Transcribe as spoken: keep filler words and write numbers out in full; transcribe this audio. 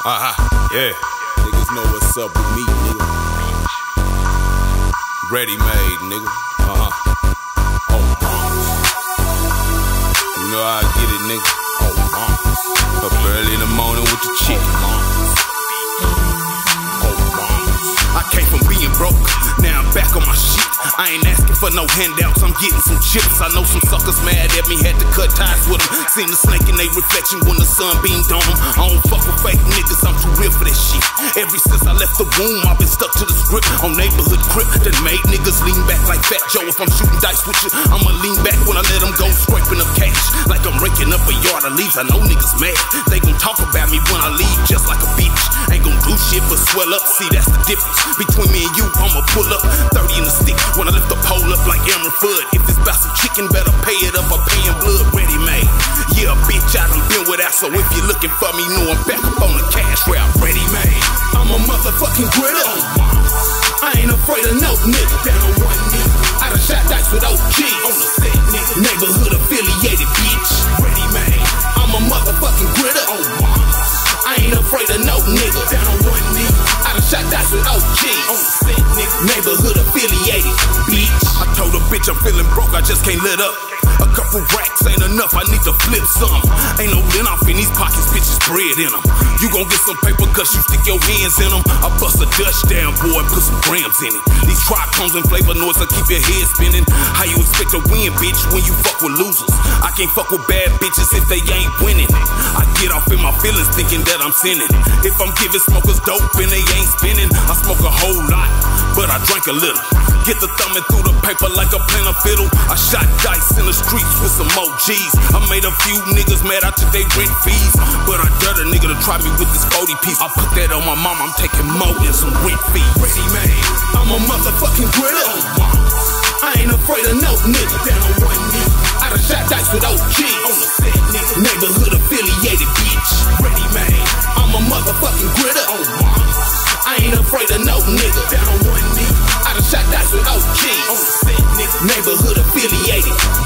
Uh-huh, yeah. Niggas know what's up with me, nigga. Ready made, nigga. Uh-huh. Oh, moms. You know how I get it, nigga. Oh, moms. Up early in the morning with the chicken, moms. Oh, moms. I came from being broke, now I'm back on my shit. I ain't asking for no handouts, I'm getting some chips. I know some suckers mad at me, had to cut ties with them. Seen the snake in they reflection when the sun beamed on them. I don't fuck with fake niggas, I'm too real for that shit. Ever since I left the womb, I've been stuck to the script. On neighborhood crip, that made niggas lean back like Fat Joe. If I'm shooting dice with you, I'ma lean back when I let them go, scraping up cash. Like I'm raking up a yard of leaves, I know niggas mad. They gon' talk about me when I leave just like a bitch. Ain't gon' do shit but swell up, see that's the difference. Between me and you, I'ma pull up, thirty in the stick. When I lift the pole up like Amber Fudd. If it's about some chicken, better pay it up, I'm paying blood. Ready made. Yeah, bitch, I done been without, so if you're looking for me, know I'm back up on the cash route. Ready made. I'm a motherfucking Gritta. I ain't afraid of no nigga. Down on one nigga. I done shot dice with O Gs. On the set, nigga. Neighborhood affiliated, bitch. Ready made. I'm a motherfucking Gritta. I ain't afraid of no nigga. Down on one nigga. I done shot dice with O Gs. On the set, nigga. Neighborhood affiliated, bitch. I told a bitch I'm feeling broke, I just can't let up. A couple racks ain't enough, I need to flip some. Ain't no lint off in these pockets, bitches bread in them. You gon' get some paper cause you stick your hands in them. I bust a Dutch down, boy, put some grams in it. These trichomes and flavor noise will keep your head spinning. How you expect to win, bitch, when you fuck with losers? I can't fuck with bad bitches if they ain't winning. I get off in my feelings thinking that I'm sinning. If I'm giving smokers dope and they ain't spinning, I smoke a whole lot, but I drank a little. Get the thumbing through the paper like a playing a fiddle. I shot dice in the streets with some O Gs. I made a few niggas mad, I took they rent fees, but I dare a nigga to try me with this forty piece. I put that on my mom, I'm taking more than some rent fees. Ready made. I'm a motherfucking Gritta. I ain't afraid of no nigga. Down on one nigga. I done shot dice with O Gs. On the set, nigga. Neighborhood affiliated, bitch. Ready made. I'm a motherfucking Gritta. I ain't afraid of no nigga. Down on one nigga. I done shot dice with O Gs. On the set, nigga. Neighborhood affiliated.